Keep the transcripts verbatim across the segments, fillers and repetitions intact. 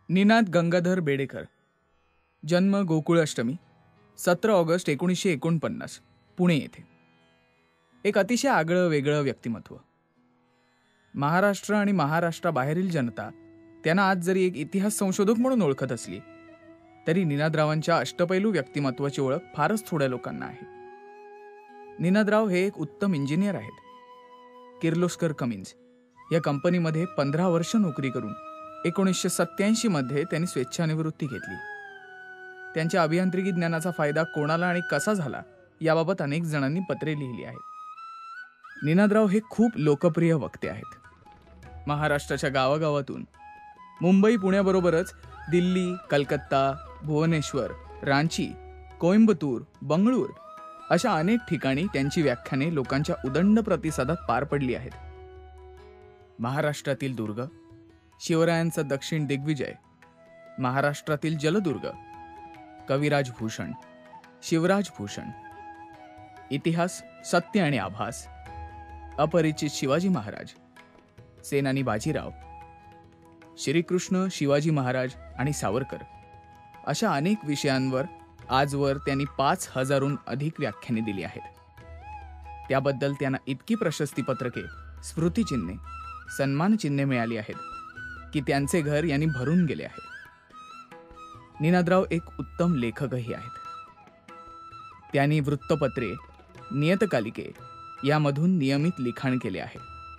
निनाद गंगाधर बेडेकर. जन्म गोकुळाष्टमी, सतरा ऑगस्ट एकोणीसशे एकोणपन्नास, पुणे येथे. एक अतिशय आगळं वेगळं व्यक्तिमत्व. महाराष्ट्र आणि महाराष्ट्राबाहेरील जनता त्यांना आज जरी एक इतिहास संशोधक म्हणून ओळखत असली तरी निनादरावांच्या अष्टपैलू व्यक्तिमत्वाची ओळख फारच थोड्या लोकांना आहे. निनादराव हे एक उत्तम इंजिनियर आहेत. किर्लोस्कर कमिन्स या कंपनीमध्ये पंधरा वर्ष नोकरी करून एकोणीसशे सत्याऐंशी मध्ये त्यांनी स्वेच्छानिवृत्ती घेतली. त्यांच्या अभियांत्रिकी ज्ञानाचा फायदा कोणाला आणि कसा झाला याबाबत अनेक जणांनी पत्रे लिहिली आहेत. निनादराव हे खूप लोकप्रिय वक्ते आहेत. महाराष्ट्राच्या गावागावातून मुंबई पुण्याबरोबरच दिल्ली, कलकत्ता, भुवनेश्वर, रांची, कोइंबतूर, बंगळूर अशा अनेक ठिकाणी त्यांची व्याख्याने लोकांच्या उदंड प्रतिसादात पार पडली आहेत. महाराष्ट्रातील दुर्ग, शिवरायांचा दक्षिण दिग्विजय, महाराष्ट्रातील जलदुर्ग, कविराज भूषण, शिवराज भूषण, इतिहास, सत्य आणि आभास, अपरिचित शिवाजी महाराज, सेनानी बाजीराव, श्रीकृष्ण, शिवाजी महाराज आणि सावरकर अशा अनेक विषयांवर आजवर त्यांनी पाच हजारहून अधिक व्याख्याने दिली आहेत. त्याबद्दल त्यांना इतकी प्रशस्तीपत्रके, स्मृतिचिन्हे, सन्मानचिन्हे मिळाली आहेत की त्यांचे घर यांनी भरून गेले आहे. निनादराव एक उत्तम लेखकही आहेत. त्यांनी वृत्तपत्रे, नियतकालिके यामधून नियमित लिखाण केले आहे.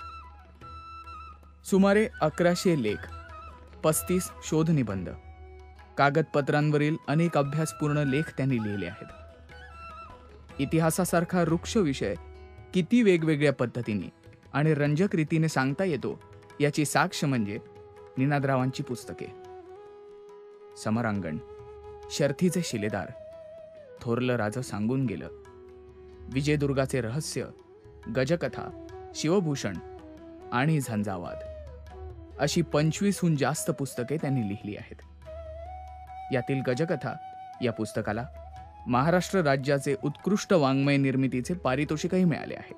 सुमारे अकराशे लेख, पस्तीस शोधनिबंध, कागदपत्रांवरील अनेक अभ्यासपूर्ण लेख त्यांनी लिहिले आहेत. इतिहासासारखा वृक्ष विषय किती वेगवेगळ्या पद्धतीने आणि रंजक रीतीने सांगता येतो याची साक्ष म्हणजे निनादरावांची पुस्तके. समरांगण, शर्थीचे शिलेदार, थोरलं राज सांगून गेलं, विजयदुर्गाचे रहस्य, गजकथा, शिवभूषण आणि झंझावाद अशी पंचवीसहून जास्त पुस्तके त्यांनी लिहिली आहेत. यातील गजकथा या पुस्तकाला महाराष्ट्र राज्याचे उत्कृष्ट वाङ्मय निर्मितीचे पारितोषिकही मिळाले आहे.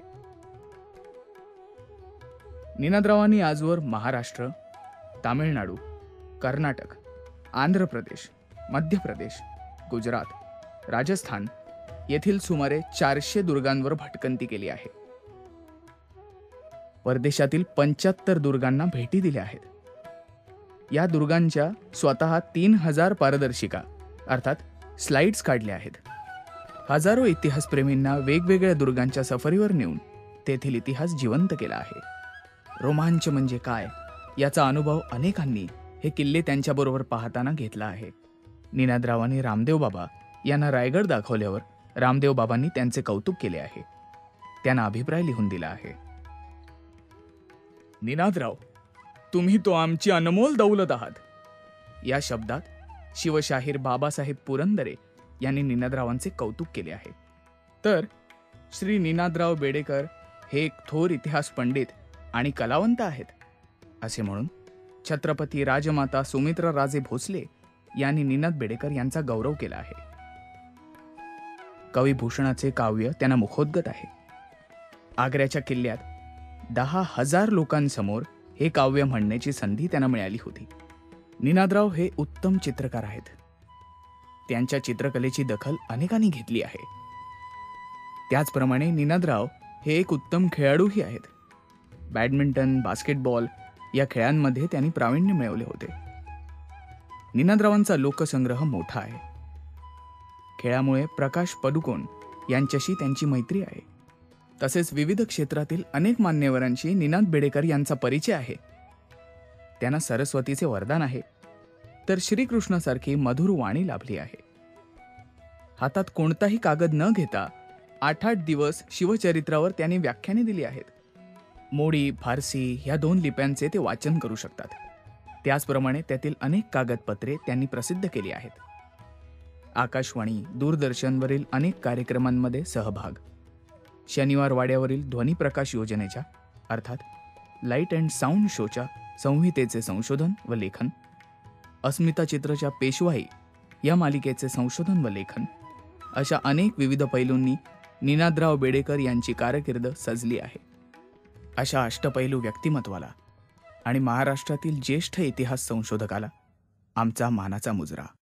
निनादरावांनी आजवर महाराष्ट्र, तामिळनाडू, कर्नाटक, आंध्र प्रदेश, मध्य प्रदेश, गुजरात, राजस्थान येथील सुमारे चारशे दुर्गांवर भटकंती केली आहे. परदेशातील पंच्याहत्तर दुर्गांना भेटी दिल्या आहेत. या दुर्गांच्या स्वतः तीन हजार पारदर्शिका अर्थात स्लाइड्स काढल्या आहेत. हजारो इतिहासप्रेमींना वेगवेगळ्या दुर्गांच्या सफरीवर नेऊन तेथील इतिहास जिवंत केला आहे. रोमांच म्हणजे काय याचा अनुभव अनेकांनी हे किल्ले त्यांच्याबरोबर पाहताना घेतला आहे. निनादरावांनी रामदेव बाबा यांना रायगड दाखवल्यावर रामदेव बाबांनी त्यांचे कौतुक केले आहे. त्यांना अभिप्राय लिहून दिला आहे. निनादराव, तुम्ही तो आमची अनमोल दौलत आहात. या शब्दात शिवशाहीर बाबासाहेब पुरंदरे यांनी निनादरावांचे कौतुक केले आहे. तर श्री निनादराव बेडेकर हे एक थोर इतिहास पंडित आणि कलावंत आहेत असे म्हणून छत्रपती राजमाता सुमित्रा राजे भोसले यांनी निनाद बेडेकर यांचा गौरव केला आहे. कविभूषणाचे काव्य त्यांना मुखोद्गत आहे. आग्र्याच्या किल्ल्यात दहा हजार लोकांसमोर हे काव्य म्हणण्याची संधी त्यांना मिळाली होती. निनादराव हे उत्तम चित्रकार आहेत. त्यांच्या चित्रकलेची दखल अनेकांनी घेतली आहे. त्याचप्रमाणे निनादराव हे एक उत्तम खेळाडूही आहेत. बॅडमिंटन, बास्केटबॉल या खेळांमध्ये त्यांनी प्रावीण्य मिळवले होते. निनादरावांचा लोकसंग्रह मोठा आहे. खेळामुळे प्रकाश पडुकोन यांच्याशी त्यांची मैत्री आहे. तसेच विविध क्षेत्रातील अनेक मान्यवरांशी निनाद बेडेकर यांचा परिचय आहे. त्यांना सरस्वतीचे वरदान आहे, तर श्रीकृष्णासारखी मधुर वाणी लाभली आहे. हातात कोणताही कागद न घेता आठ आठ दिवस शिवचरित्रावर त्यांनी व्याख्याने दिली आहेत. मोडी, फारसी ह्या दोन लिप्यांचे ते वाचन करू शकतात. त्याचप्रमाणे त्यातील अनेक कागदपत्रे त्यांनी प्रसिद्ध केली आहेत. आकाशवाणी, दूरदर्शनवरील अनेक कार्यक्रमांमध्ये सहभाग, शनिवार वाड्यावरील ध्वनिप्रकाश योजनेच्या अर्थात लाईट अँड साऊंड शोच्या संहितेचे संशोधन व लेखन, अस्मिता चित्रच्या पेशवाई या मालिकेचे संशोधन व लेखन अशा अनेक विविध पैलूंनी निनादराव बेडेकर यांची कारकीर्द सजली आहे. अशा अष्टपैलू व्यक्तिमत्वाला आणि महाराष्ट्रातील ज्येष्ठ इतिहास संशोधकाला आमचा मानाचा मुजरा.